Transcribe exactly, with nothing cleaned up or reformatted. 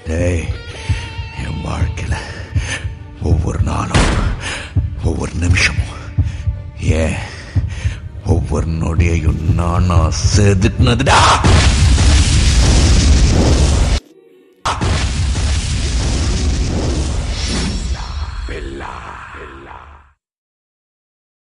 டேய், என் வாழ்க்கையில ஒவ்வொரு நாளும் ஒவ்வொரு நிமிஷமும் ஏன் ஒவ்வொரு நொடியையும் நானா செதுக்குனதுடா.